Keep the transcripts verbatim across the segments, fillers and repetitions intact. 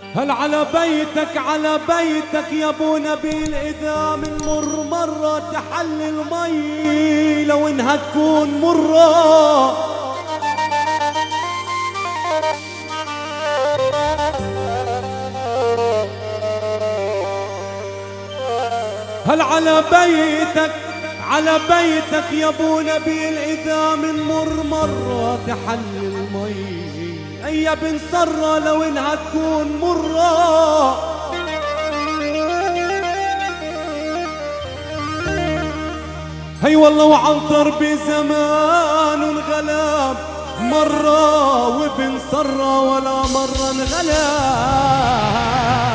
هل على بيتك على بيتك يا ابو نبيل اذا من مر مرة تحل المي لو انها تكون مرة. هل على بيتك على بيتك يا ابو نبيل اذا من مر مرة تحل المي هي بنصرة لو انها تكون مرة. هي والله وعنطر بزمان انغلب مرة وبنصرة ولا مرة انغلب.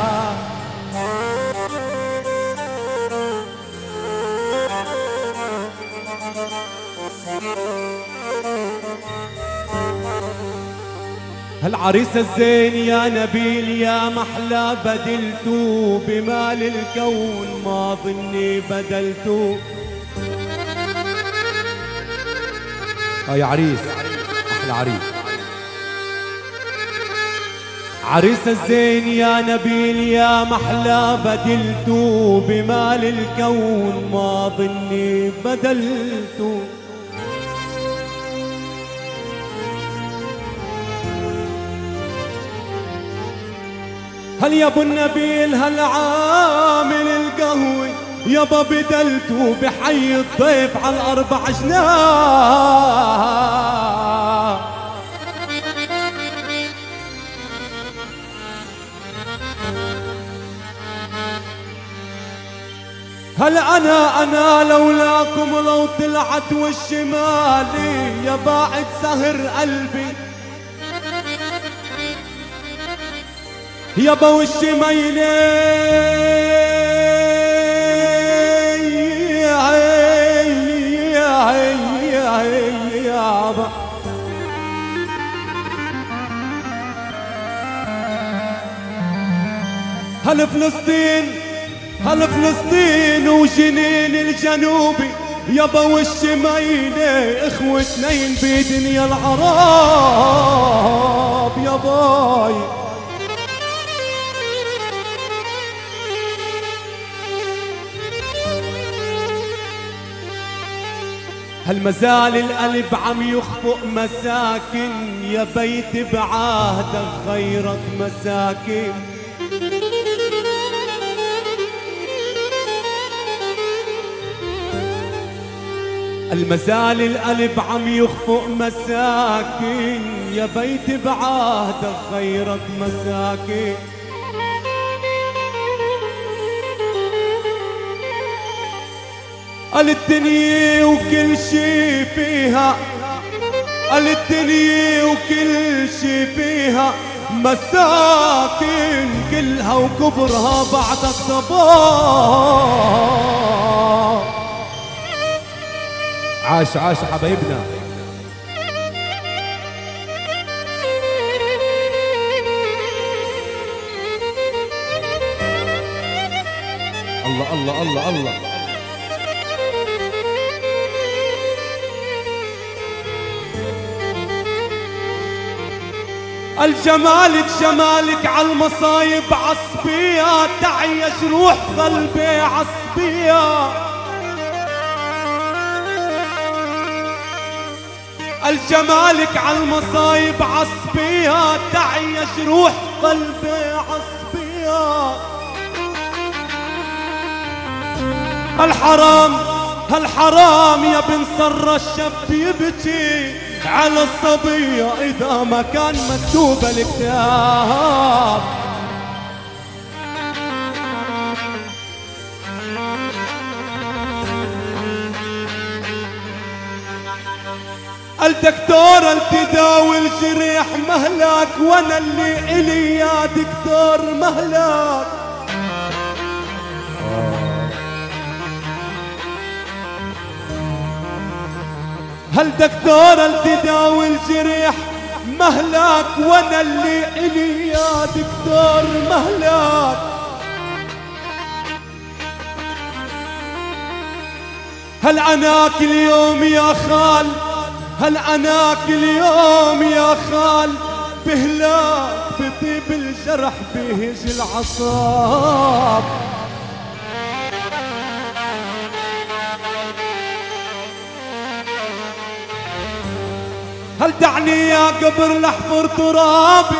هالعريس الزين يا نبيل يا محلى بدلتو بمال الكون ما ظني بدلتو. اه يا عريس احلى عريس. عريس الزين يا نبيل يا محلى بدلتو بمال الكون ما ظني بدلتو. هل يا ابو النبيل هل عامل القهوة يابا بدلتو بحي الضيف على الاربع جناح. هل انا انا لولاكم لو طلعت وشي مالي يا باعت سهر قلبي يابا وشي ميلي يابا. هل فلسطين هل فلسطين وجنين الجنوبي يابا وشي ميلي اخوة اثنين بدنيا العرب يا باي. هل مازال القلب عم يخفق مساكن يا بيت بعهدك غيرك مساكن. المازال القلب عم يخفق مساكن يا بيت بعهدك غيرك مساكن. قال الدنيا وكل شي فيها قال الدنيا وكل شي فيها مساكن كلها وكبرها بعدك صباح. عاش عاش حبايبنا. الله الله الله الله. الجمالك جمالك عالمصايب عصبية تعيش روح قلبي عصبية. الجمالك عالمصايب عصبية تعيش روح قلبي عصبية. الحرام هالحرام يا بن صر الشاب يبكي على الصبية إذا ما كان مكتوب الكتاب. الدكتور التداوي الجريح مهلك وانا اللي الي يا دكتور مهلك. هل دكتور التداوي الجريح مهلك وانا اللي الي يا دكتور مهلك. هل عناك اليوم يا خال هل عناك اليوم يا خال بهلاك بطيب الجرح بهج العصاب. هل دعني يا قبر لحفر ترابي،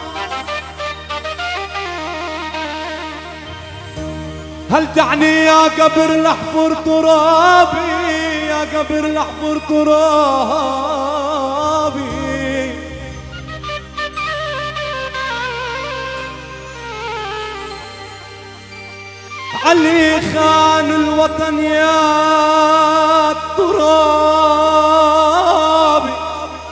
هل دعني يا قبر لحفر ترابي، يا قبر لحفر ترابي. علي خان الوطن يا ترابي،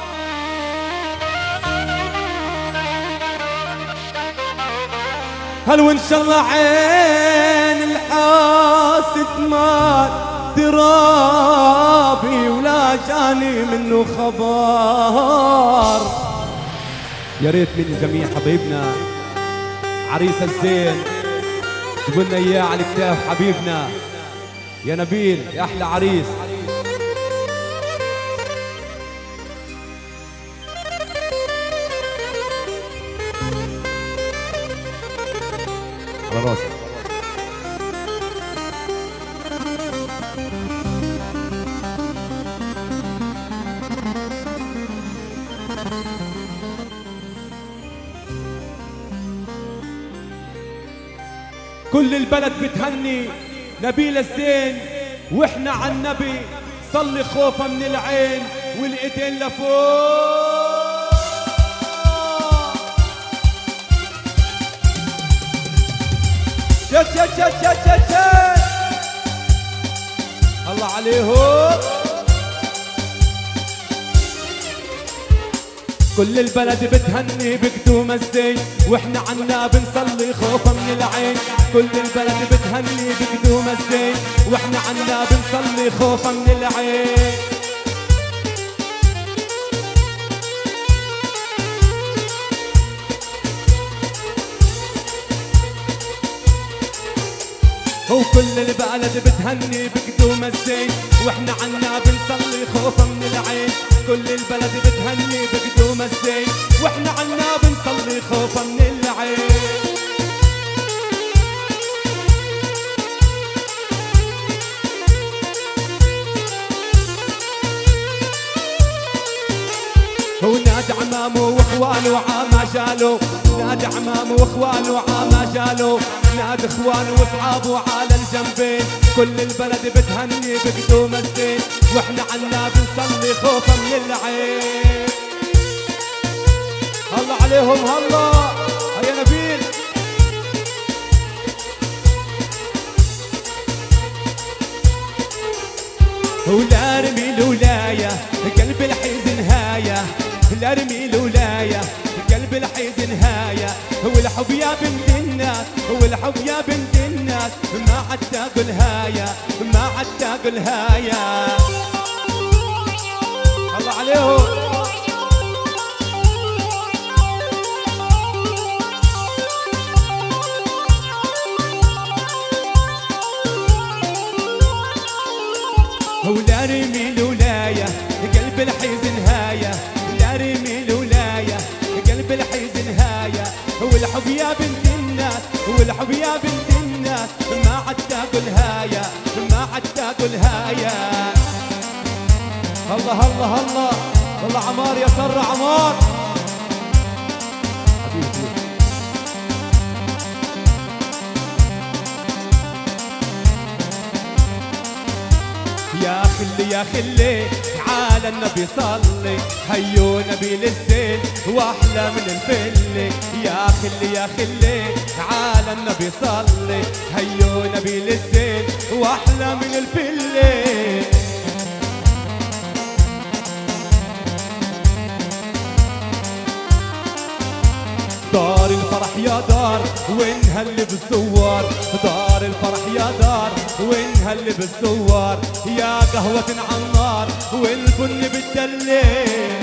هل وان شاء الله عين الحاسد مال درابي ولا جاني منه خبر. يا ريت من جميع حبايبنا عريس الزين تقولنا اياه على الكتاف حبيبنا يا نبيل يا احلى عريس. على راسك. كل البلد بتهني نبيل الزين واحنا على النبي صلي خوفه من العين والايدين لفوق. شت شت شت شت شت شت الله عليهم. كل البلد بتهني بقدوم الزين واحنا عنا بنصلي خوفا من العين. كل البلد بتهني بقدوم الزين واحنا عنا بنصلي خوفا من العين. وكل البلد بتهني بقدوم الزين واحنا عنا بنصلي خوفا من العين. كل البلد بتهني بقدوم الزين واحنا عنا بنصلي خوفا من العين. ونادى عمامه واخوانه عما جالو، نادى عمامه واخوانه عما جالو، نادى اخوانه واصحابه على الجنبين. كل البلد بتهني بقدوم الزين واحنا عنا بنصلي خوفا من العين. الله عليهم هلا يا نبيل. ولا ارمي الولايه قلب الحزن هايه، لا ارمي الولايه قلب الحزن هايه. والحب يا بنت الناس والحب يا بنت الناس ما عاد تاكل هايه ما عاد تاكل هايه. الله عليهم. ولا ارمي الولايه قلب الحزن هايه، لا ارمي الولايه قلب الحزن هايه. والحب يا بنت الناس والحب يا بنت الناس ما عاد تاكل هايه ما عاد تاكل هايه. الله الله الله الله عمار يا سر عمار. يا خلي يا خلي تعال النبي صلي، هيو نبيل الزين واحلى من الفل. يا خلي يا خلي تعال النبي صلي، هيو نبيل الزين واحلى من الفل. دار الفرح يا دار ونهل بالزوار، دار الفرح يا دار ونهل بالزوار. يا قهوة عالنار والبن بالدليل.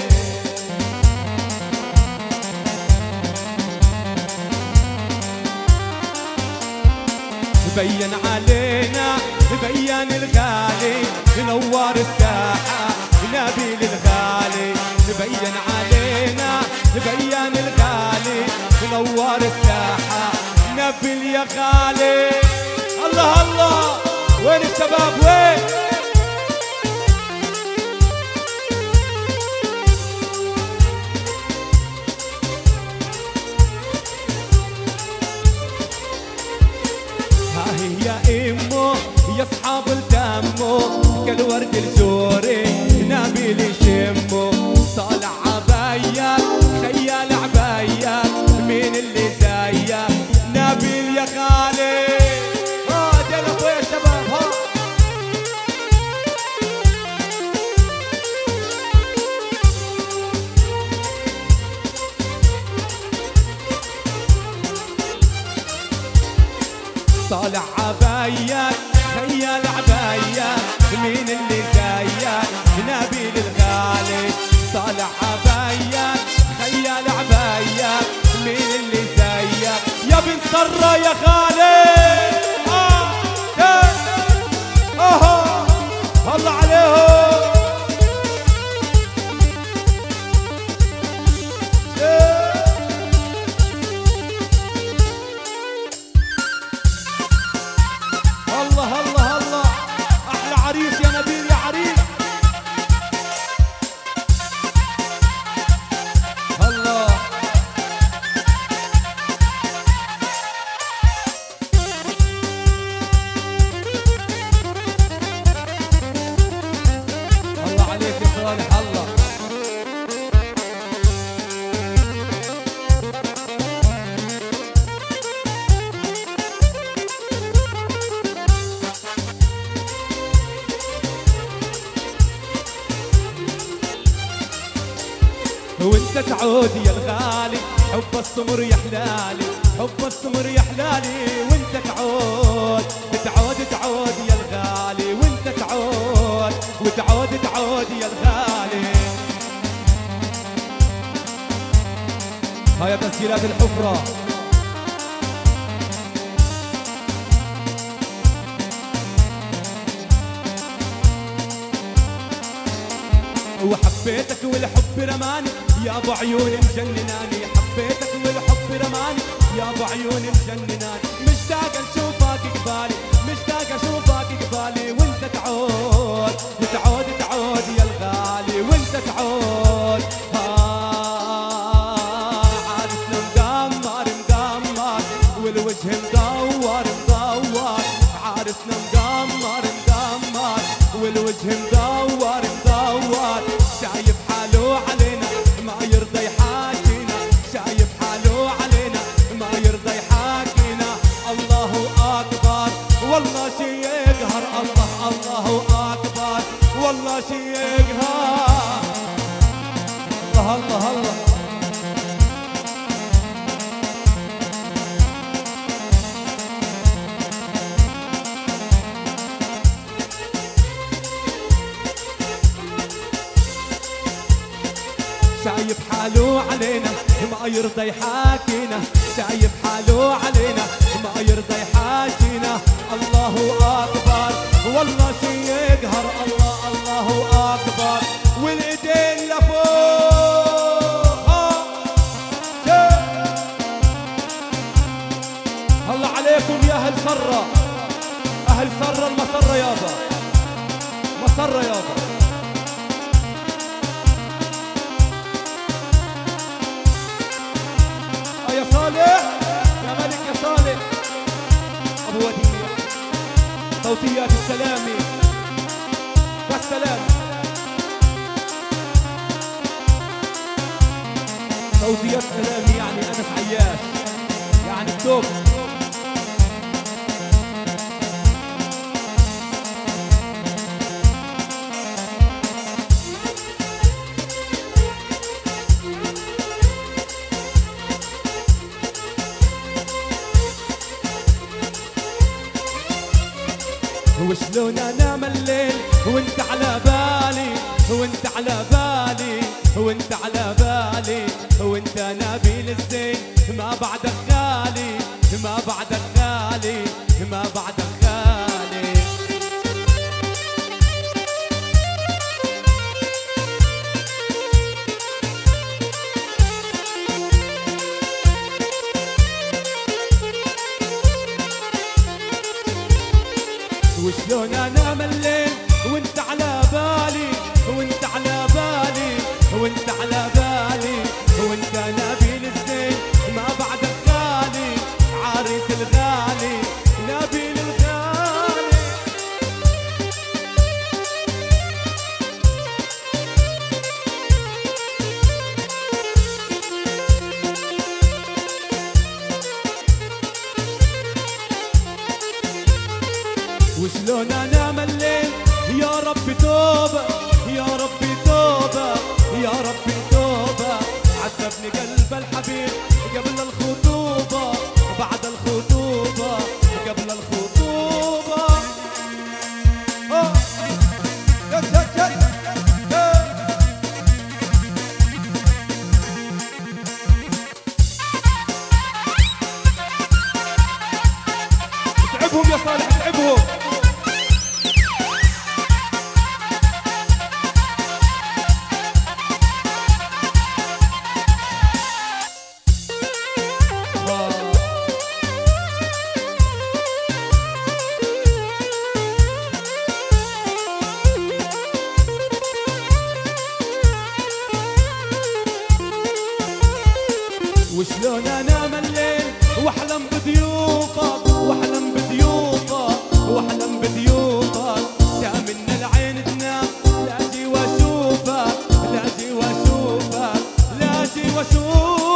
بين علينا بين الغالي نوار الساحة نبيل الغالي. بين علينا بيان الغالي منور الساحة نبيل يا غالي. الله الله وين الشباب وين؟ ها هي يا امه يا اصحاب الدمو كالورد الجوري نبيل يشمه طالع عبايات خيال عبايات مين اللي زيك نبيل يا غالي. ها دير اخويا يا شباب ها طالع عبايات خيال عبايات مين اللي زيك نبيل الغالي. طالع عبايات خيال عبايات مين اللي زيك يا بن سرة يا غالي. اه اه الله عليهم. الله الله الله احلى عريس يا نبيل يا عريس. الله الله عليك يا صالح الله. وانت تعود يا الغالي حب السمر يا حلالي حب السمر يا حلالي. وانت تعود تعود تعود يا الغالي وانت تعود وتعود تعود يا الغالي. هاي تسجيلات الحفرة. وحبيتك والحب رماني يا ابو عيون مجنناني. حبيتك والحب رماني يا ابو عيون مجنناني. مشتاق اشوفك قبالي مشتاق اشوفك قبالي. وانت تعود وتعود تعود يا الغالي وانت تعود. ها عارفنا مقمر مقمر والوجه مدور مدور. عارفنا مقمر مقمر والوجه مدور مدور. شايف حاله علينا ما يرضى يحاكينا. شايف حاله علينا ما يرضى يحاكينا. الله اكبر والله شي يقهر. الله الله اكبر والله شي يقهر. الله الله الله شايف حاله علينا ما يرضى يحاكينا. شايف حاله علينا ما يرضى يحاكينا. الله اكبر والله شي يقهر. الله الله اكبر والايدين لفوق. الله عليكم يا اهل سرة اهل سرة المسرة يابا مسرة يابا. يا صالح يا ملك يا صالح ابو وديع. صوتيات السلامي والسلام. صوتيات السلامي يعني انس عياش يعني التوب. وشلون انام الليل وانت على بالي وانت على بالي وانت على بالي. وانت نبيل الزين ما بعدك غالي ما بعدك غالي ما بعدك غالي. وشلون انا مليت وانت على بالي، وانت على بالي، وانت على بالي، وانت نبيل الزين ما بعدك غالي، عريس الغالي نبيل الغالي. وشلون انا مليت يا ربي توبه، يا ربي توبه، يا ربي توبه، عذبني قلب الحبيب قبل الخطوبه، بعد الخطوبه، قبل الخطوبه. أوه. يس يس يس. اتعبهم يا صالح اتعبهم. وشلون انا مليت واحلم بضيوفك، واحلم بضيوفك، واحلم بضيوفك، دائما العين تنام لاجي واشوفك، لاجي واشوفك، لاجي واشوفك.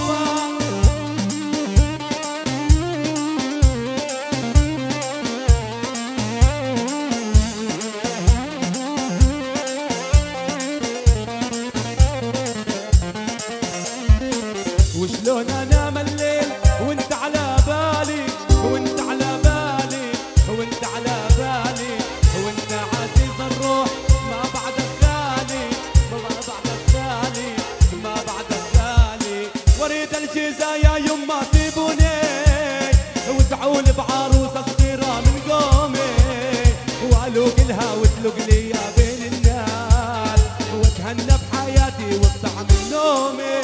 وشلون انا مليت وانت على بالي، وانت على بالي، وانت على بالي، وانت عزيز الروح ما بعدك غالي، ما بعدك غالي، ما بعدك غالي. وريد الجزايا يما سيبوني وسعوا لي بعروسه صغيره من قومي، والوق لها وتلوق لي يا بين الناس، واتهنى بحياتي واصحى من نومي.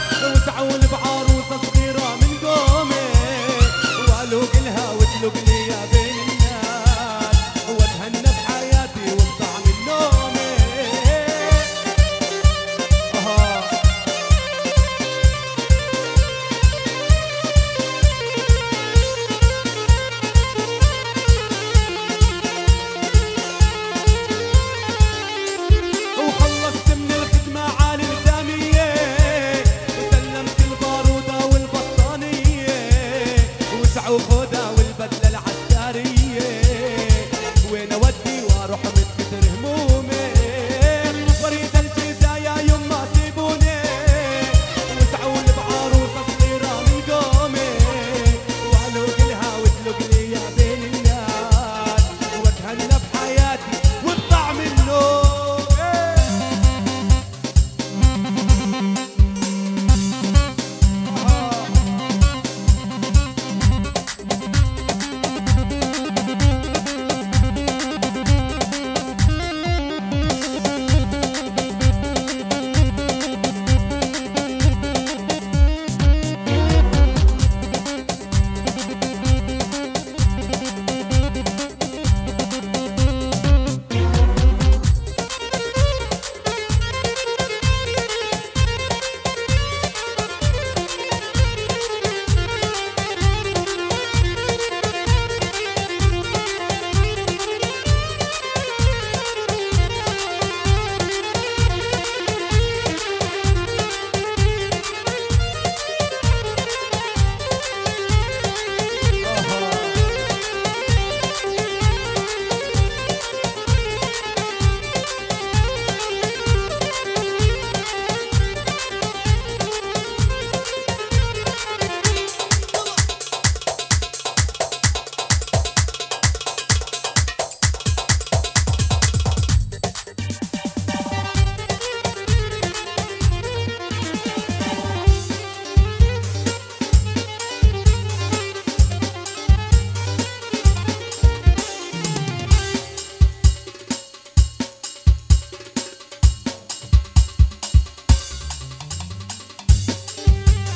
وتلوق لي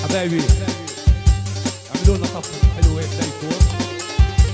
حبايبي اعملوا لنا طفره حلوه هيك زي الكور.